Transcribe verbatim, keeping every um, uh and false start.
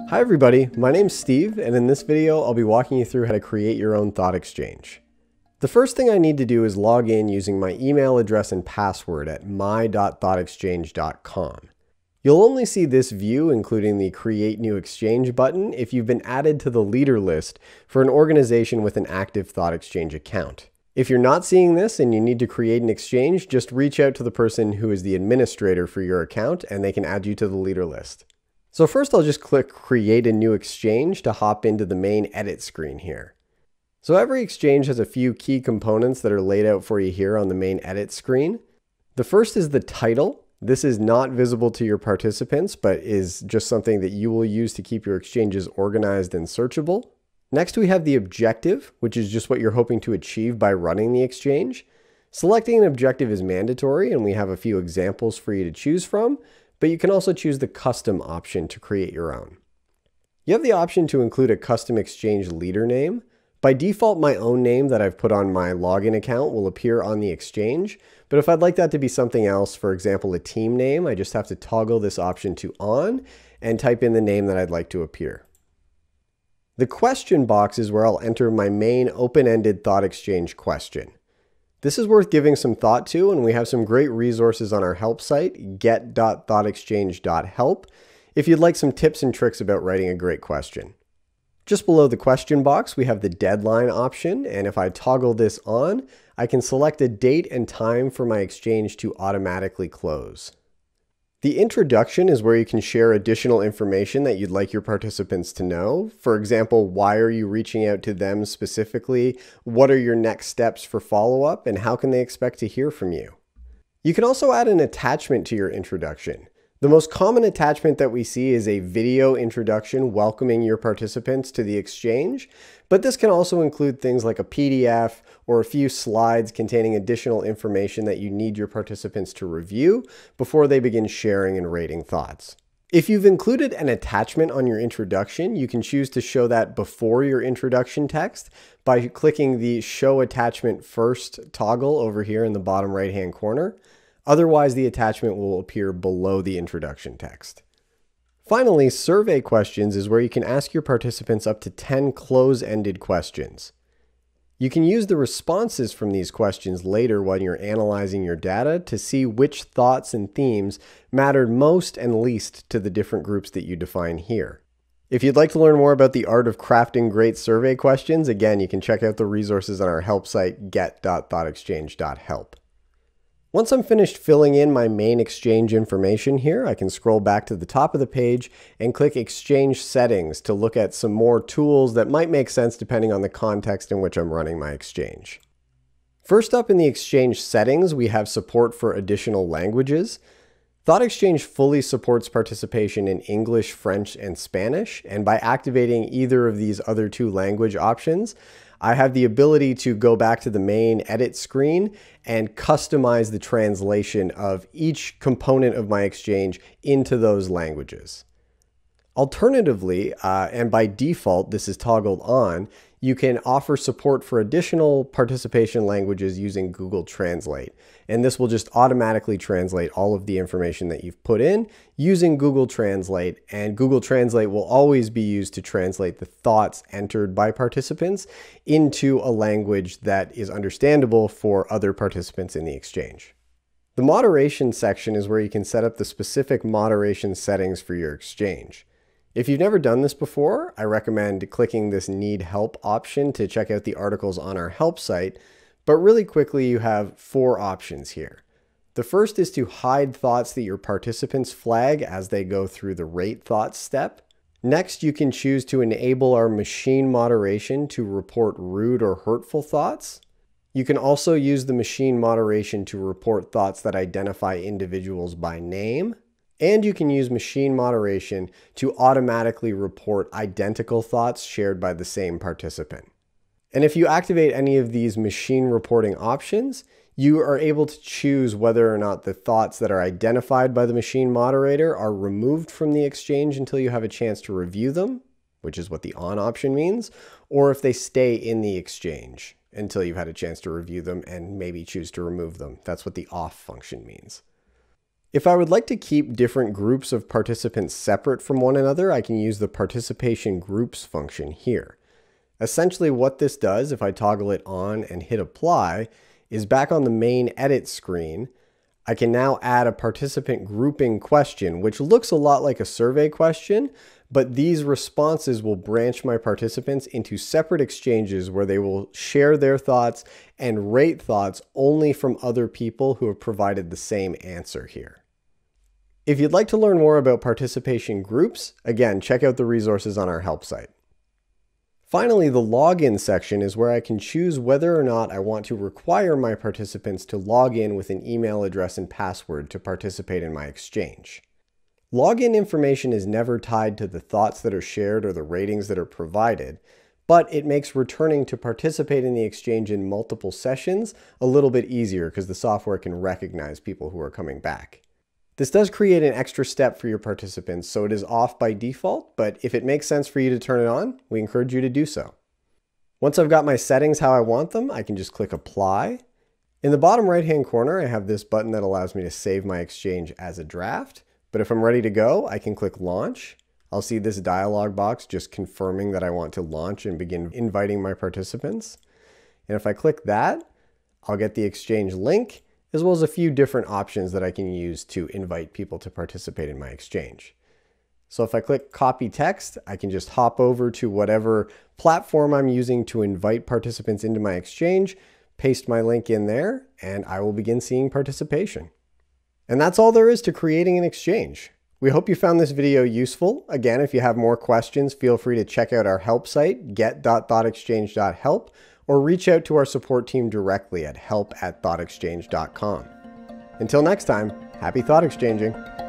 Hi everybody, my name's Steve, and in this video I'll be walking you through how to create your own ThoughtExchange. The first thing I need to do is log in using my email address and password at my dot thought exchange dot com. You'll only see this view, including the Create New Exchange button, if you've been added to the leader list for an organization with an active ThoughtExchange account. If you're not seeing this and you need to create an exchange, just reach out to the person who is the administrator for your account and they can add you to the leader list. So first I'll just click Create a New Exchange to hop into the main edit screen here. So every exchange has a few key components that are laid out for you here on the main edit screen. The first is the title. This is not visible to your participants, but is just something that you will use to keep your exchanges organized and searchable. Next we have the objective, which is just what you're hoping to achieve by running the exchange. Selecting an objective is mandatory, and we have a few examples for you to choose from. But you can also choose the custom option to create your own. You have the option to include a custom exchange leader name. By default, my own name that I've put on my login account will appear on the exchange. But if I'd like that to be something else, for example, a team name, I just have to toggle this option to on and type in the name that I'd like to appear. The question box is where I'll enter my main open-ended ThoughtExchange question. This is worth giving some thought to, and we have some great resources on our help site, get dot thought exchange dot help, if you'd like some tips and tricks about writing a great question. Just below the question box, we have the deadline option, and if I toggle this on, I can select a date and time for my exchange to automatically close. The introduction is where you can share additional information that you'd like your participants to know. For example, why are you reaching out to them specifically? What are your next steps for follow-up? And how can they expect to hear from you? You can also add an attachment to your introduction. The most common attachment that we see is a video introduction welcoming your participants to the exchange, but this can also include things like a P D F or a few slides containing additional information that you need your participants to review before they begin sharing and rating thoughts. If you've included an attachment on your introduction, you can choose to show that before your introduction text by clicking the Show Attachment First toggle over here in the bottom right-hand corner. Otherwise, the attachment will appear below the introduction text. Finally, survey questions is where you can ask your participants up to ten close-ended questions. You can use the responses from these questions later when you're analyzing your data to see which thoughts and themes mattered most and least to the different groups that you define here. If you'd like to learn more about the art of crafting great survey questions, again, you can check out the resources on our help site, get dot thought exchange dot help. Once I'm finished filling in my main exchange information here, I can scroll back to the top of the page and click Exchange Settings to look at some more tools that might make sense depending on the context in which I'm running my exchange. First up in the Exchange Settings, we have support for additional languages. ThoughtExchange fully supports participation in English, French, and Spanish, and by activating either of these other two language options, I have the ability to go back to the main edit screen and customize the translation of each component of my exchange into those languages. Alternatively, uh, and by default this is toggled on, you can offer support for additional participation languages using Google Translate. And this will just automatically translate all of the information that you've put in using Google Translate. And Google Translate will always be used to translate the thoughts entered by participants into a language that is understandable for other participants in the exchange. The moderation section is where you can set up the specific moderation settings for your exchange. If you've never done this before, I recommend clicking this Need Help option to check out the articles on our help site, but really quickly you have four options here. The first is to hide thoughts that your participants flag as they go through the Rate Thoughts step. Next, you can choose to enable our machine moderation to report rude or hurtful thoughts. You can also use the machine moderation to report thoughts that identify individuals by name. And you can use machine moderation to automatically report identical thoughts shared by the same participant. And if you activate any of these machine reporting options, you are able to choose whether or not the thoughts that are identified by the machine moderator are removed from the exchange until you have a chance to review them, which is what the on option means, or if they stay in the exchange until you've had a chance to review them and maybe choose to remove them. That's what the off function means. If I would like to keep different groups of participants separate from one another, I can use the participation groups function here. Essentially what this does, if I toggle it on and hit apply, is back on the main edit screen, I can now add a participant grouping question, which looks a lot like a survey question, but these responses will branch my participants into separate exchanges where they will share their thoughts and rate thoughts only from other people who have provided the same answer here. If you'd like to learn more about participation groups, again, check out the resources on our help site. Finally, the login section is where I can choose whether or not I want to require my participants to log in with an email address and password to participate in my exchange. Login information is never tied to the thoughts that are shared or the ratings that are provided, but it makes returning to participate in the exchange in multiple sessions a little bit easier because the software can recognize people who are coming back. This does create an extra step for your participants, so it is off by default, but if it makes sense for you to turn it on, we encourage you to do so. Once I've got my settings how I want them, I can just click apply. In the bottom right-hand corner, I have this button that allows me to save my exchange as a draft, but if I'm ready to go, I can click launch. I'll see this dialog box just confirming that I want to launch and begin inviting my participants. And if I click that, I'll get the exchange link, as well as a few different options that I can use to invite people to participate in my exchange. So if I click copy text, I can just hop over to whatever platform I'm using to invite participants into my exchange, paste my link in there, and I will begin seeing participation. And that's all there is to creating an exchange. We hope you found this video useful. Again, if you have more questions, feel free to check out our help site, get dot thought exchange dot help, or reach out to our support team directly at help at thought exchange dot com. Until next time, happy thought exchanging.